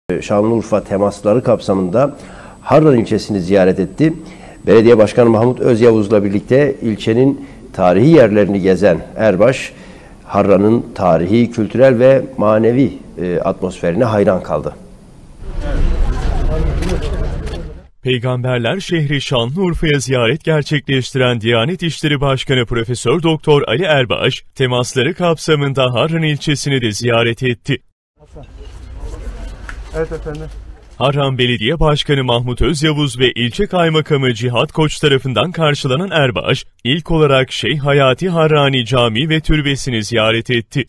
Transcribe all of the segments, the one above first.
Şanlıurfa temasları kapsamında Harran ilçesini ziyaret etti. Belediye Başkanı Mahmut Özyavuz'la birlikte ilçenin tarihi yerlerini gezen Erbaş, Harran'ın tarihi, kültürel ve manevi atmosferine hayran kaldı. Peygamberler şehri Şanlıurfa'ya ziyaret gerçekleştiren Diyanet İşleri Başkanı Profesör Doktor Ali Erbaş, temasları kapsamında Harran ilçesini de ziyaret etti. Evet efendim. Harran Belediye Başkanı Mahmut Özyavuz ve ilçe kaymakamı Cihat Koç tarafından karşılanan Erbaş, ilk olarak Şeyh Hayati Harrani Camii ve türbesini ziyaret etti.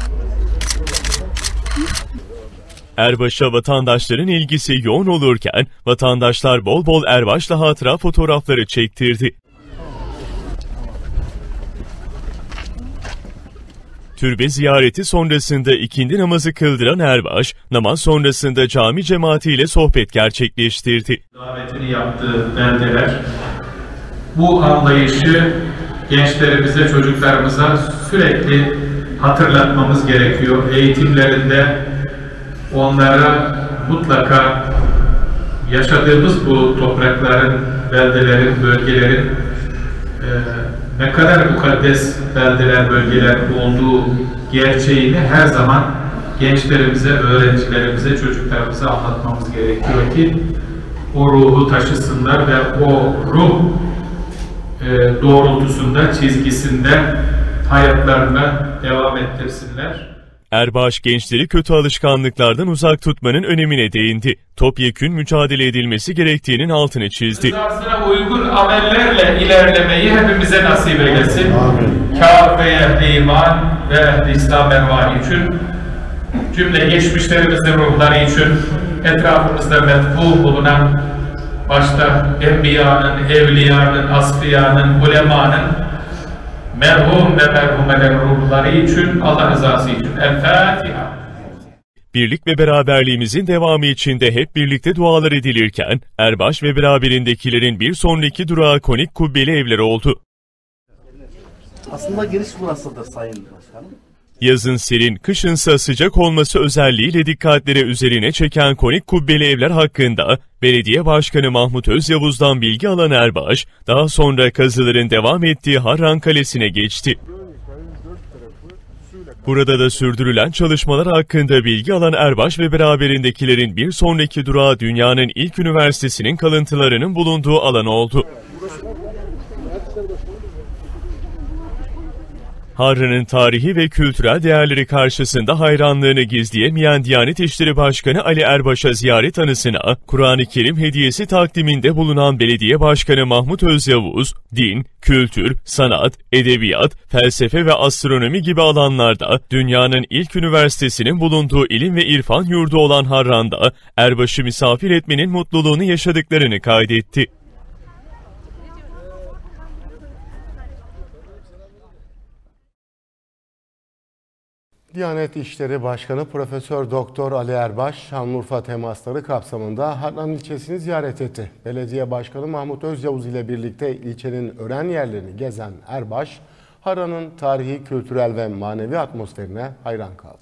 Erbaş'a vatandaşların ilgisi yoğun olurken, vatandaşlar bol bol Erbaş'la hatıra fotoğrafları çektirdi. Türbe ziyareti sonrasında ikindi namazı kıldıran Erbaş, namaz sonrasında cami cemaatiyle sohbet gerçekleştirdi. Davetini yaptığı beldeler, bu anlayışı gençlerimize, çocuklarımıza sürekli hatırlatmamız gerekiyor. Eğitimlerinde onlara mutlaka yaşadığımız bu toprakların, beldelerin, bölgelerin ne kadar mukaddes beldeler, bölgeler olduğu gerçeğini her zaman gençlerimize, öğrencilerimize, çocuklarımıza anlatmamız gerekiyor ki o ruhu taşısınlar ve o ruh doğrultusunda, çizgisinde hayatlarına devam ettirsinler. Erbaş, gençleri kötü alışkanlıklardan uzak tutmanın önemine değindi. Topyekün mücadele edilmesi gerektiğinin altını çizdi. Rızasına uygun amellerle ilerlemeyi hepimize nasip eylesin. Kâr ve ehli iman ve ehli İslam ervahı için, cümle geçmişlerimizin ruhları için, etrafımızda metbu bulunan, başta Enbiya'nın, Evliya'nın, Asfiya'nın, Ulema'nın, merhum ve merhumelerin ruhları için, Allah rızası için. El Fatiha. Birlik ve beraberliğimizin devamı için de hep birlikte dualar edilirken, Erbaş ve beraberindekilerin bir sonraki durağı konik kubbeli evler oldu. Aslında giriş burasıdır Sayın Başkanım. Yazın serin, kışınsa sıcak olması özelliğiyle dikkatleri üzerine çeken konik kubbeli evler hakkında Belediye Başkanı Mahmut Özyavuz'dan bilgi alan Erbaş, daha sonra kazıların devam ettiği Harran Kalesi'ne geçti. Burada da sürdürülen çalışmalar hakkında bilgi alan Erbaş ve beraberindekilerin bir sonraki durağı dünyanın ilk üniversitesinin kalıntılarının bulunduğu alan oldu. Harran'ın tarihi ve kültürel değerleri karşısında hayranlığını gizleyemeyen Diyanet İşleri Başkanı Ali Erbaş'a ziyaret anısına Kur'an-ı Kerim hediyesi takdiminde bulunan Belediye Başkanı Mahmut Özyavuz, din, kültür, sanat, edebiyat, felsefe ve astronomi gibi alanlarda dünyanın ilk üniversitesinin bulunduğu ilim ve irfan yurdu olan Harran'da Erbaş'ı misafir etmenin mutluluğunu yaşadıklarını kaydetti. Diyanet İşleri Başkanı Profesör Doktor Ali Erbaş, Şanlıurfa temasları kapsamında Harran ilçesini ziyaret etti. Belediye Başkanı Mahmut Özyavuz ile birlikte ilçenin öğren yerlerini gezen Erbaş, Harran'ın tarihi, kültürel ve manevi atmosferine hayran kaldı.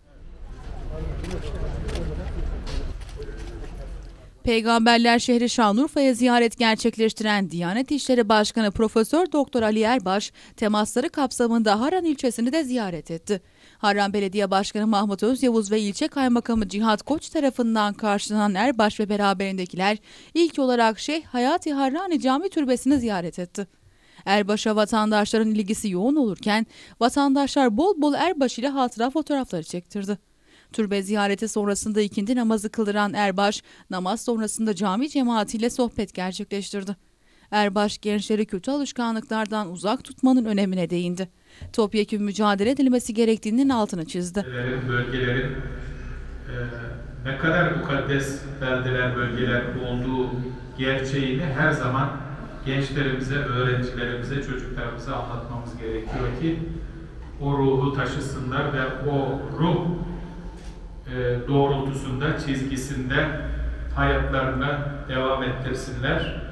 Peygamberler şehri Şanlıurfa'ya ziyaret gerçekleştiren Diyanet İşleri Başkanı Profesör Doktor Ali Erbaş, temasları kapsamında Harran ilçesini de ziyaret etti. Harran Belediye Başkanı Mahmut Özyavuz ve ilçe kaymakamı Cihat Koç tarafından karşılanan Erbaş ve beraberindekiler ilk olarak Şeyh Hayati Harrani Camii türbesini ziyaret etti. Erbaş'a vatandaşların ilgisi yoğun olurken vatandaşlar bol bol Erbaş ile hatıra fotoğrafları çektirdi. Türbe ziyareti sonrasında ikindi namazı kıldıran Erbaş, namaz sonrasında cami cemaatiyle sohbet gerçekleştirdi. Erbaş, gençleri kötü alışkanlıklardan uzak tutmanın önemine değindi. Topyekün mücadele edilmesi gerektiğinin altını çizdi. Bölgelerin ne kadar mukaddes beldeler, bölgeler olduğu gerçeğini her zaman gençlerimize, öğrencilerimize, çocuklarımıza anlatmamız gerekiyor ki o ruhu taşısınlar ve o ruh doğrultusunda, çizgisinde hayatlarına devam ettirsinler.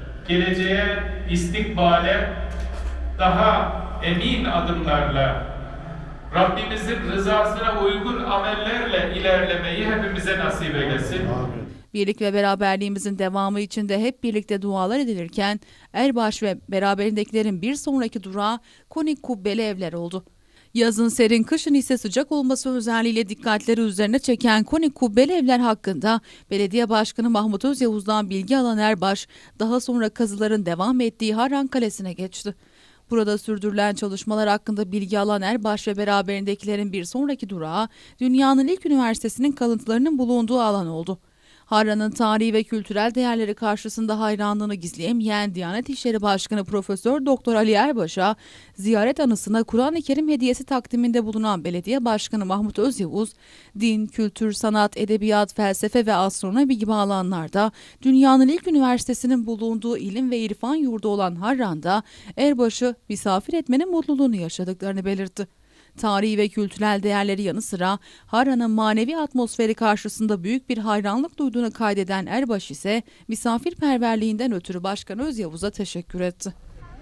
Geleceğe, istikbale daha emin adımlarla Rabbimizin rızasına uygun amellerle ilerlemeyi hepimize nasip eylesin. Birlik ve beraberliğimizin devamı için de hep birlikte dualar edilirken Erbaş ve beraberindekilerin bir sonraki durağı konik kubbeli evler oldu. Yazın serin, kışın ise sıcak olması özelliğiyle dikkatleri üzerine çeken konik kubbeli evler hakkında Belediye Başkanı Mahmut Özyavuz'dan bilgi alan Erbaş, daha sonra kazıların devam ettiği Harran Kalesi'ne geçti. Burada sürdürülen çalışmalar hakkında bilgi alan Erbaş ve beraberindekilerin bir sonraki durağı dünyanın ilk üniversitesinin kalıntılarının bulunduğu alan oldu. Harran'ın tarihi ve kültürel değerleri karşısında hayranlığını gizleyemeyen Diyanet İşleri Başkanı Profesör Doktor Ali Erbaş'a ziyaret anısına Kur'an-ı Kerim hediyesi takdiminde bulunan Belediye Başkanı Mahmut Özyavuz, din, kültür, sanat, edebiyat, felsefe ve astronomi gibi alanlarda dünyanın ilk üniversitesinin bulunduğu ilim ve irfan yurdu olan Harran'da Erbaş'ı misafir etmenin mutluluğunu yaşadıklarını belirtti. Tarihi ve kültürel değerleri yanı sıra Harran'ın manevi atmosferi karşısında büyük bir hayranlık duyduğunu kaydeden Erbaş ise misafirperverliğinden ötürü Başkan Özyavuz'a teşekkür etti.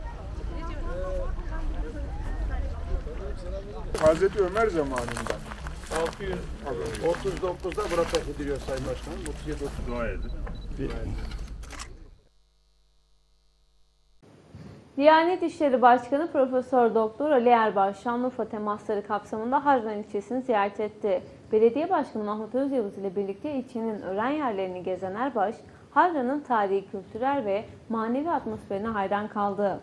Hazreti Ömer zamanında 639'da burada ediliyor Sayın Başkanım. 37-30 dua edin. Diyanet İşleri Başkanı Profesör Doktor Ali Erbaş, Şanlıurfa temasları kapsamında Harran ilçesini ziyaret etti. Belediye Başkanı Mahmut Özyavuz ile birlikte ilçenin öğren yerlerini gezen Erbaş, Harran'ın tarihi, kültürel ve manevi atmosferine hayran kaldı.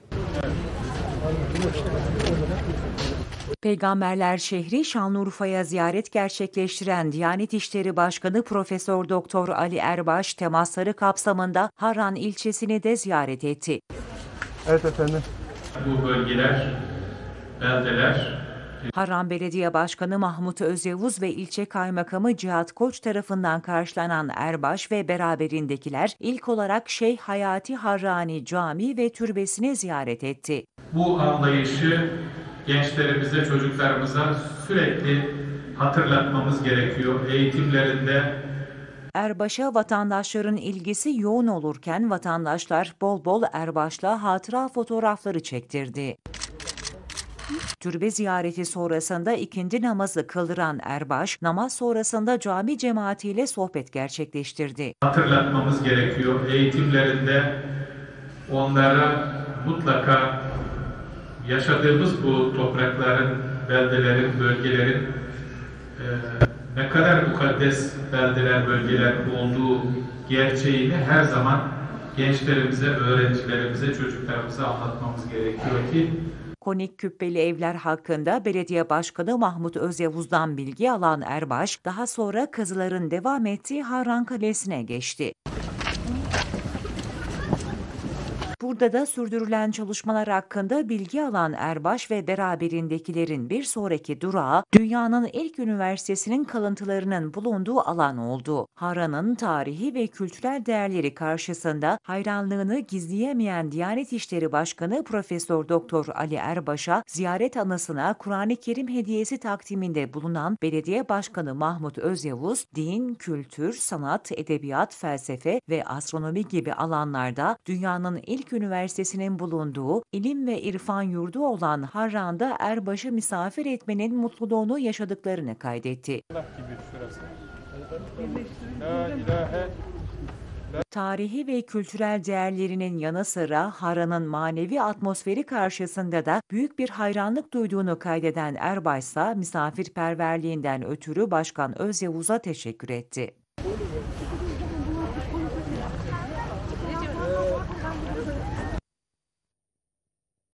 Peygamberler şehri Şanlıurfa'ya ziyaret gerçekleştiren Diyanet İşleri Başkanı Profesör Doktor Ali Erbaş temasları kapsamında Harran ilçesini de ziyaret etti. evet efendim. Bu bölgeler, beldeler, Harran Belediye Başkanı Mahmut Özyavuz ve ilçe kaymakamı Cihat Koç tarafından karşılanan Erbaş ve beraberindekiler ilk olarak Şeyh Hayati Harrani Camii ve türbesini ziyaret etti. bu anlayışı gençlerimize, çocuklarımıza sürekli hatırlatmamız gerekiyor. Eğitimlerinde Erbaş'a vatandaşların ilgisi yoğun olurken vatandaşlar bol bol Erbaş'la hatıra fotoğrafları çektirdi. Türbe ziyareti sonrasında ikindi namazı kıldıran Erbaş, namaz sonrasında cami cemaatiyle sohbet gerçekleştirdi. hatırlatmamız gerekiyor. Eğitimlerinde onlara mutlaka yaşadığımız bu toprakların, beldelerin, bölgelerin ne kadar mukaddes beldeler, bölgeler olduğu gerçeğini her zaman gençlerimize, öğrencilerimize, çocuklarımıza anlatmamız gerekiyor ki Konik küppeli evler hakkında Belediye Başkanı Mahmut Özyavuz'dan bilgi alan Erbaş, daha sonra kazıların devam ettiği Harran Kalesi'ne geçti. Burada da sürdürülen çalışmalar hakkında bilgi alan Erbaş ve beraberindekilerin bir sonraki durağı dünyanın ilk üniversitesinin kalıntılarının bulunduğu alan oldu. Harran'ın tarihi ve kültürel değerleri karşısında hayranlığını gizleyemeyen Diyanet İşleri Başkanı Profesör Doktor Ali Erbaş'a ziyaret anısına Kur'an-ı Kerim hediyesi takdiminde bulunan Belediye Başkanı Mahmut Özyavuz, din, kültür, sanat, edebiyat, felsefe ve astronomi gibi alanlarda dünyanın ilk üniversitesinin bulunduğu ilim ve irfan yurdu olan Harran'da Erbaş'ı misafir etmenin mutluluğunu yaşadıklarını kaydetti. Tarihi ve kültürel değerlerinin yanı sıra Harran'ın manevi atmosferi karşısında da büyük bir hayranlık duyduğunu kaydeden Erbaş ise misafirperverliğinden ötürü Başkan Özyavuz'a teşekkür etti.